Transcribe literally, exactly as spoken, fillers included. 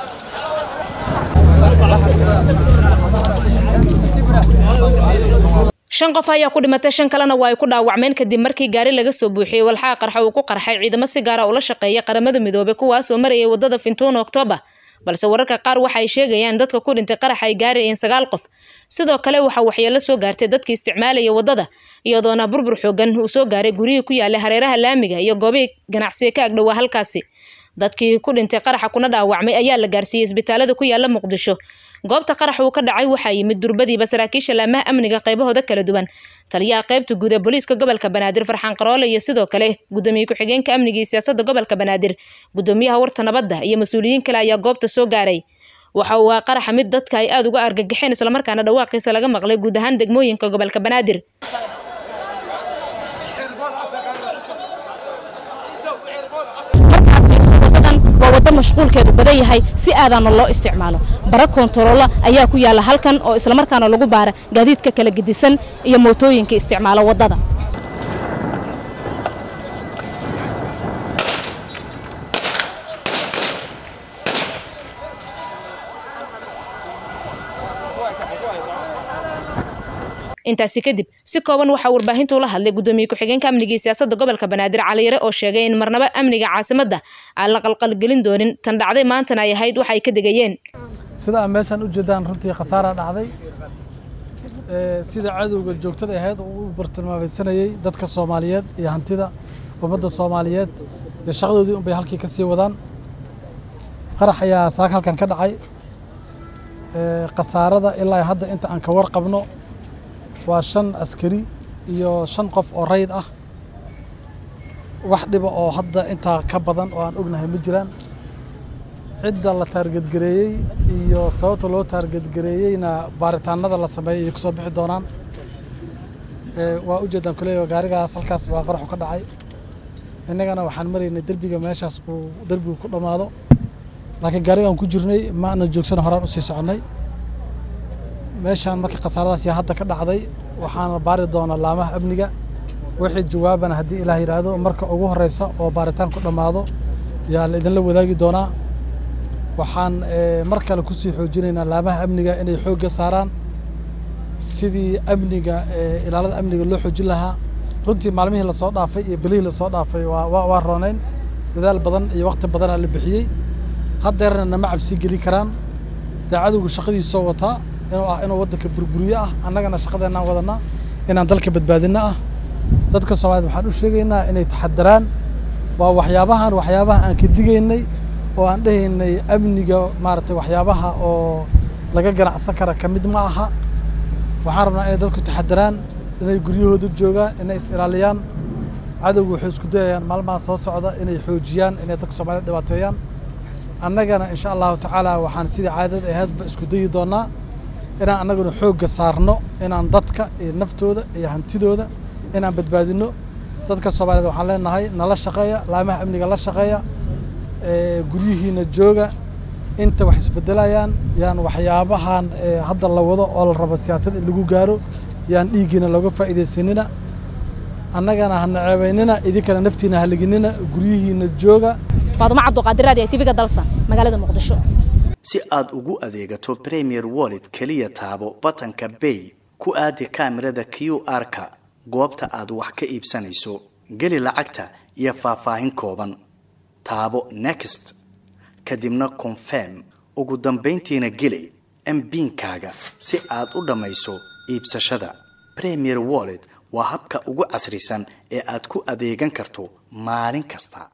shan qof ayaa ku dhimatay shan kalena waa ay ku dhaawacmeen kadib markii gaari laga soo buuxiyay walxaha qarxa uu ku qarxay ciidamo si gaar ah ula shaqeeya qaramada midoobay kuwaas oo marayay wadada Fintuun October balse wararka qaar waxa ay sheegayaan dadka ku dhintay qarax ay gaarayeen sagaal qof sidoo kale waxa waxyeello soo gaartay dadkii isticmaalaya wadada iyadoona burbur xoogan uu soo gaaray guriyada ku yaala hareeraha laamiga iyo goobaha ganacsiga ka agdhow halkaasi dadkii ku dhintay qaraxa kuna dhaawacmay ayaa la gaarsiiyay isbitaalada ku yaala Muqdisho goobta qarax uu ka dhacay waxa yimid durbadiiba saraakiisha laamaha amniga qaybahooda kala duwan taliyaha qaybta guud ee booliiska gobolka Banaadir Farxaan Qaroole iyo sidoo kale gudoomiye ku xigeenka amniga iyo siyaasadda gobolka Banaadir gudoomiyaha warta nabadda iyo mas'uuliyiin kale ayaa goobta soo gaaray waxa uu qarax mid dadka ay aad uga argagaxeen isla markaana dhawaaqiisa laga maqlay guud ahaan degmooyinka gobolka Banaadir wada mashquulkeedu badan yahay si aadana loo isticmaalo bara kontarool ayaa ku yaala halkan oo isla markaana lagu baara gaadiidka kala gedisan iyo mootooyinka isticmaala wadada intaasi kadib si kooban waxa warbaahintu la hadlay gudoomiye ku xigeenka amniga siyaasadda gobolka Banaadir Cali Yare oo sheegay in marnaba amniga caasimadda aan la qalqal gelin doonin tan dhacday maanta ay ahayd waxa ay ka degayeen sida meeshan u jeedaan runtii khasaara dhacday ee sida cadowga joogtada ahayd oo u bartilmaameedsanayay dadka Soomaaliyeed iyo hantida ummadda Soomaaliyeed iyo shaqadoodii un bay halkii ka sii wadaan qarax ayaa saak halkan ka dhacay ee khasaarada ilaa hadda inta aan ka warqabno waa shan askari iyo shan qof oo rayd ah wax dhiba oo hadda inta ka badan oo aan ognahay ma jiraan cidda la target gareeyay iyo sababta loo target gareeyayna baaritaanada la sameeyay ku soo bixi doonaan ee waa u jeedaan kale gaarigaas halkaas waa qarax ka dhacay innagana waxaan maraynay darbiga meeshaas uu darbigu ku dhamaado laakiin gaarigan ku jirnay ma aan joogsan horaan u sii soconay meeshan markii khasaaradaas hadda ka dhacday waxaan baari doonaa laamaha amniga wixii jawaabana hadii Ilaahay yiraahdo marka ugu horeysa oo baaritaan ku dhamaado yaa la idin la wadaagi doonaa waxaan mar kale ku sii xoojinaynaa laamaha amniga inay xoog saaraan sidii amniga ilaalada amniga loo xoojin lahaa runtii maalmihii la soo dhaafay iyo bilihii la soo dhaafay waa waa roonayn dadaal badan iyo waqti badan la bixiyay haddeerna nama cabsi gali karaan daacadu shaqadiisa soo wataa inuu ah inuu waddanka burburiyo ah annagana shaqadeena wadana inaan dalka badbaadina ah dadka Soomaaliyeed waxaan u sheegaynaa inay taxadaraan waa waxyaabahan waxyaabaha aan ka digaynay oo aan dhahaynay amniga maartay waxyaabaha oo laga ganacsan kara kamid ma aha waxaan rabnaa inay dadku taxadaraan inay guryahooda joogaan inay is ilaaliyaan cadawgu waxay isku dayayaan maalmaha soo socda inay xoojiyaan inay dadka Soomaaliyeed dhibaateeyaan annagana insha Allah ta'ala waxaan sidii caadada ahayd isku dayi doonaa inaan annaguna xoog saarno inaan dadka iyo naftooda iyo hantidooda inaan badbaadino dadka Soomaaliyeed waxaan leenahay nala shaqeeya laamaha amniga la shaqeeya ee guryihiina jooga inta wax isbedelayaan yaan waxyaabahan hadda la wado oo la rabo siyaasad in lagu gaaro yaan dhiigina laga faa'iideysanina annagana ha naceebeynina idinkana naftiina haliginina guryihiina jooga Faaduma Cabduqaadir raadiyo T V-ga dalsan magaalada Muqdisho si aad ugu adeegato Premier Wallet kaliya taabo batanka Pay ku aadi kaamirada Q R-ka goobta aad wax ka iibsanayso gali lacagta iyo faahfaahin kooban taabo Next kadibna Confirm ugu dambeyntiina gali M PIN-kaaga si aad u dhamayso iibsashada Premier Wallet waa habka ugu casrisan ee aad ku adeegan karto maalin kasta.